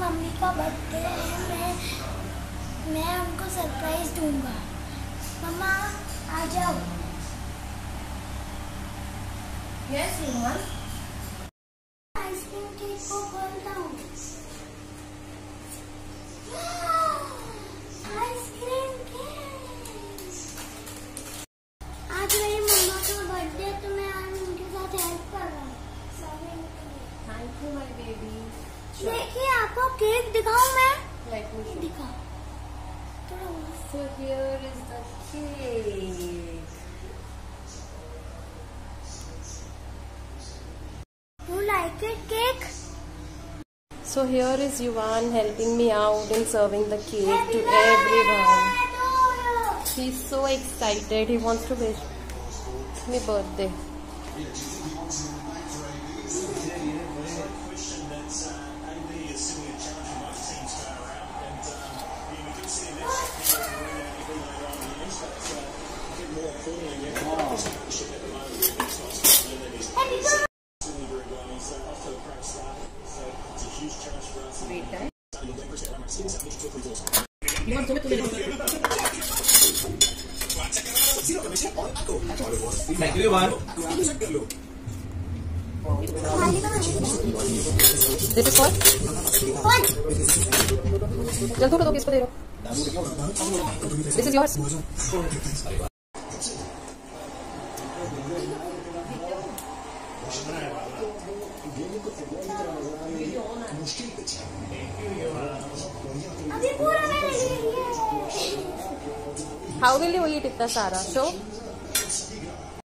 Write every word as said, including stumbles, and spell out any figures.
Mummy का birthday है, मैं मैं उनको सरप्राइज दूंगा। मम्मा आ जाओ। यस रोहन। आइसक्रीम केक को खोलता हूँ। Ice cream cake. आज मेरी मम्मा का बर्थडे है तो मैं आज उनके साथ हेल्प कर रहा हूँ। Thank you my baby. देखिए आपको केक दिखाऊं मैं? Let me show. दिखा। So here is the cake. You like it, cake? So here is Yuvan helping me out in serving the cake to everyone. He's so excited. He wants to wish me birthday. Thank you, Yuvan. This is what? One. चल थोड़ा दो किसको दे रहे हो? This is yours. अभी पूरा मैंने ले लिया है। How will you eat इतना सारा? Show.